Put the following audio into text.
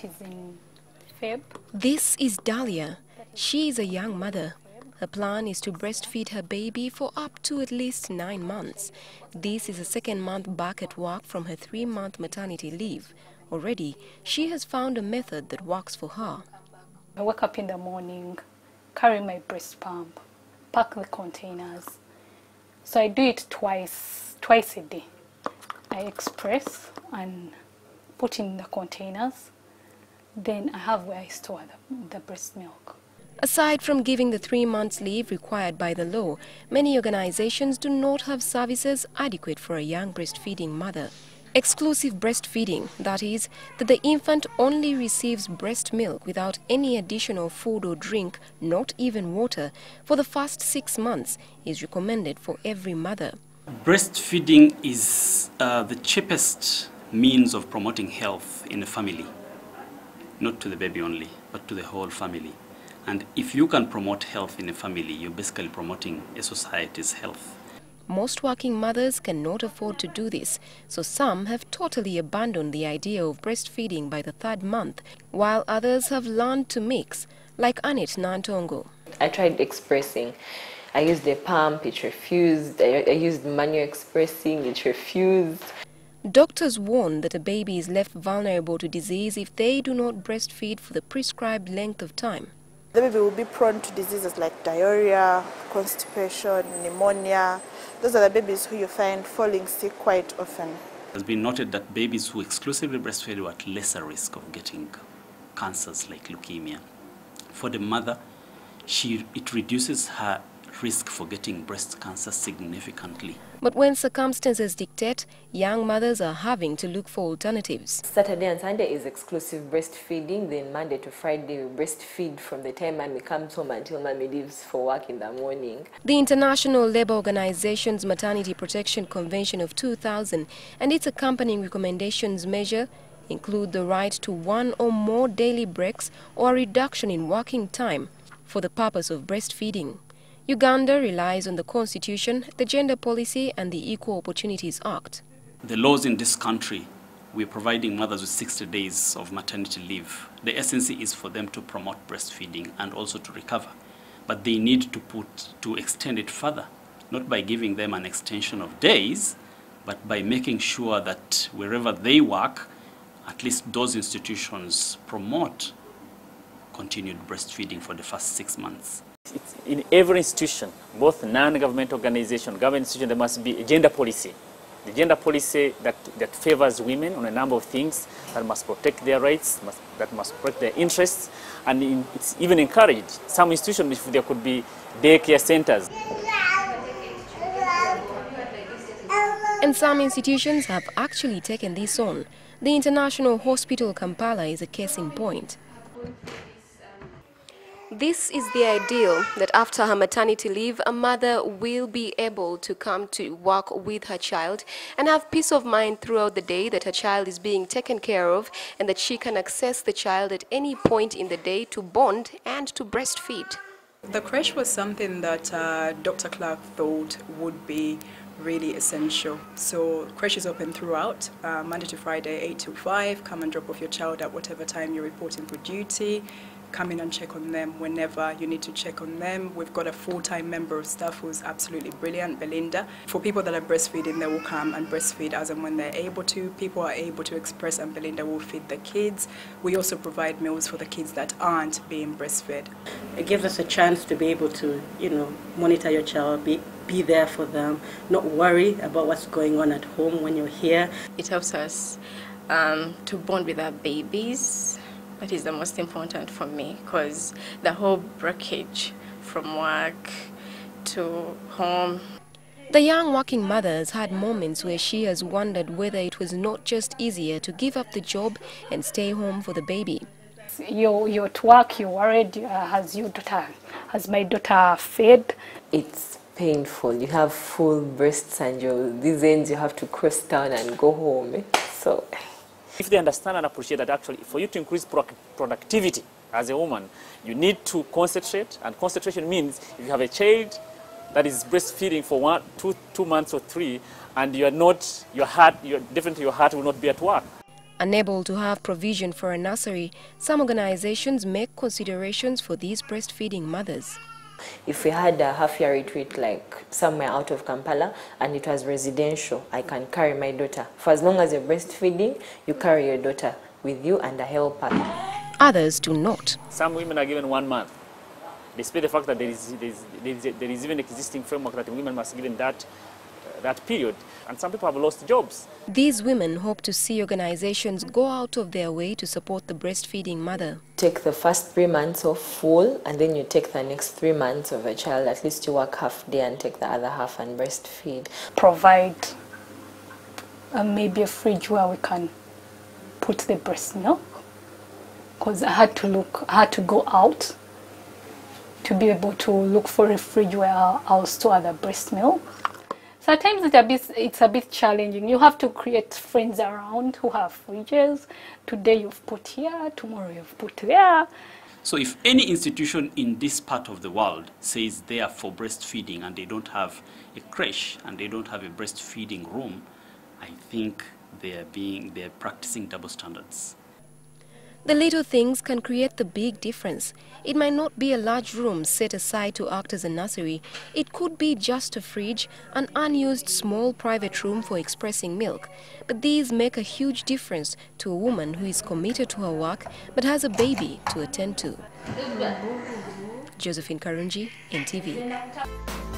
is in Feb. This is Dahlia. She is a young mother. Her plan is to breastfeed her baby for up to at least 9 months. This is the second month back at work from her 3-month maternity leave. Already, she has found a method that works for her. I wake up in the morning, carry my breast pump, pack the containers. So I do it twice a day. I express and put in the containers. Then I have where I store the breast milk. Aside from giving the 3 months leave required by the law, many organizations do not have services adequate for a young breastfeeding mother. Exclusive breastfeeding, that is, that the infant only receives breast milk without any additional food or drink, not even water, for the first 6 months, is recommended for every mother. Breastfeeding is the cheapest means of promoting health in a family, not to the baby only, but to the whole family. And if you can promote health in a family, you're basically promoting a society's health. Most working mothers cannot afford to do this, so some have totally abandoned the idea of breastfeeding by the 3rd month, while others have learned to mix, like Annette Nantongo. I tried expressing. I used the pump, it refused. I used manual expressing, it refused. Doctors warn that a baby is left vulnerable to disease if they do not breastfeed for the prescribed length of time. The baby will be prone to diseases like diarrhea, constipation, pneumonia. Those are the babies who you find falling sick quite often. It has been noted that babies who exclusively breastfeed are at lesser risk of getting cancers like leukemia. For the mother, it reduces her risk for getting breast cancer significantly. But when circumstances dictate, young mothers are having to look for alternatives. Saturday and Sunday is exclusive breastfeeding, then Monday to Friday we breastfeed from the time mommy comes home until mommy leaves for work in the morning. The International Labour Organization's Maternity Protection Convention of 2000 and its accompanying recommendations measure include the right to 1 or more daily breaks or a reduction in working time for the purpose of breastfeeding. Uganda relies on the Constitution, the Gender Policy and the Equal Opportunities Act. The laws in this country, we're providing mothers with 60 days of maternity leave. The essence is for them to promote breastfeeding and also to recover. But they need to extend it further, not by giving them an extension of days, but by making sure that wherever they work, at least those institutions promote continued breastfeeding for the first 6 months. It's in every institution, both non-government organization, government institution, there must be a gender policy. The gender policy that favors women on a number of things, that must protect their rights, that must protect their interests, and it's even encouraged. Some institutions, if there could be daycare centers. And some institutions have actually taken this on. The International Hospital Kampala is a case in point. This is the ideal, that after her maternity leave, a mother will be able to come to work with her child and have peace of mind throughout the day that her child is being taken care of and that she can access the child at any point in the day to bond and to breastfeed. The creche was something that Dr. Clark thought would be really essential. So creche is open throughout, Monday to Friday, 8 to 5. Come and drop off your child at whatever time you're reporting for duty. Come in and check on them whenever you need to check on them. We've got a full-time member of staff who's absolutely brilliant, Belinda. For people that are breastfeeding, they will come and breastfeed as and when they're able to. People are able to express and Belinda will feed the kids. We also provide meals for the kids that aren't being breastfed. It gives us a chance to be able to, monitor your child, be there for them, not worry about what's going on at home when you're here. It helps us to bond with our babies. That is the most important for me, because the whole breakage from work to home. The young working mother has had moments where she has wondered whether it was not just easier to give up the job and stay home for the baby. You're at work, you're worried, has my daughter fed? It's painful. You have full breasts and these ends you have to cross down and go home. So if they understand and appreciate that actually for you to increase productivity as a woman, you need to concentrate, and concentration means if you have a child that is breastfeeding for 2 months or 3, and definitely your heart will not be at work. Unable to have provision for a nursery, some organizations make considerations for these breastfeeding mothers. If we had a half-year retreat like somewhere out of Kampala and it was residential, I can carry my daughter. For as long as you're breastfeeding, you carry your daughter with you and a helper. Others do not. Some women are given 1 month, despite the fact that there is even existing framework that women must be given that period, and some people have lost jobs. These women hope to see organizations go out of their way to support the breastfeeding mother. Take the first 3 months off full, and then you take the next 3 months of a child. At least you work half day and take the other half and breastfeed. Provide maybe a fridge where we can put the breast milk, because I had to go out to be able to look for a fridge where I'll store the breast milk. Sometimes it's a bit challenging. You have to create friends around who have fridges. Today you've put here, tomorrow you've put there. So if any institution in this part of the world says they are for breastfeeding and they don't have a creche and they don't have a breastfeeding room, I think they're practicing double standards. The little things can create the big difference. It might not be a large room set aside to act as a nursery. It could be just a fridge, an unused small private room for expressing milk. But these make a huge difference to a woman who is committed to her work but has a baby to attend to. Josephine Karunji, NTV.